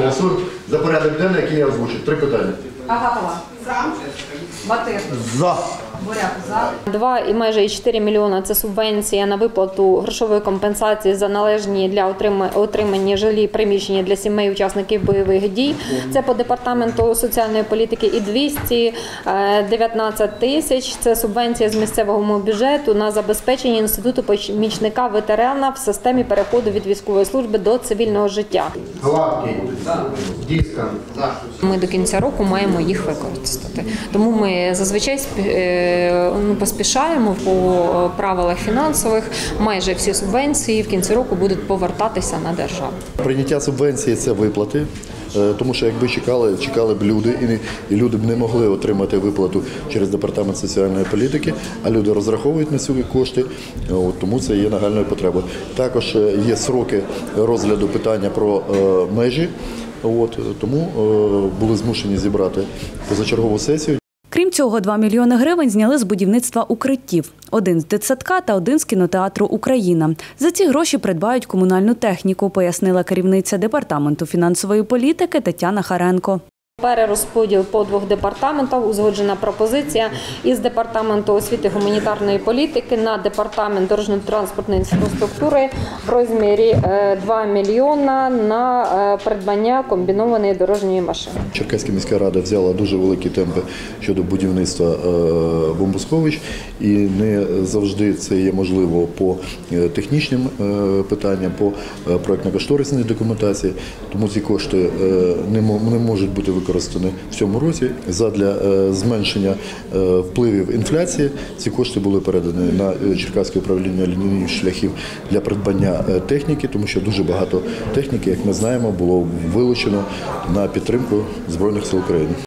Голосуємо за порядок денний, який я озвучив. 3 питання. Агапова. За. Батир. За. Буряк. За. 2,4 мільйона – це субвенція на виплату грошової компенсації за належні для отримання жилі приміщення для сімей учасників бойових дій. Це по департаменту соціальної політики. І 219 тисяч – це субвенція з місцевого бюджету на забезпечення інституту помічника ветерана в системі переходу від військової служби до цивільного життя. Гладкий. Діскан. Ми до кінця року маємо їх використати. Тому ми зазвичай поспішаємо по правилах фінансових. Майже всі субвенції в кінці року будуть повертатися на державу. Прийняття субвенції – це виплати. Тому що якби чекали б люди, і люди б не могли отримати виплату через департамент соціальної політики, а люди розраховують на ці кошти, тому це є нагальною потребою. Також є сроки розгляду питання про межі, тому були змушені зібрати позачергову сесію. Крім цього, 2 мільйони гривень зняли з будівництва укриттів. 1 з дитсадка та 1 з кінотеатру «Україна». За ці гроші придбають комунальну техніку, пояснила керівниця департаменту фінансової політики Тетяна Харенко. Перерозподіл по 2 департаментах, узгоджена пропозиція із департаменту освіти і гуманітарної політики на департамент дорожньо-транспортної інфраструктури в розмірі 2 мільйона на придбання комбінованої дорожньої машини. Черкаська міська рада взяла дуже великі темпи щодо будівництва бомбосховищ, і не завжди це є можливо по технічним питанням, по проєктно-кошторисній документації, тому ці кошти не можуть бути використані в цьому році. Задля зменшення впливів інфляції ці кошти були передані на Черкаське управління лінійних шляхів для придбання техніки, тому що дуже багато техніки, як ми знаємо, було вилучено на підтримку Збройних сил України.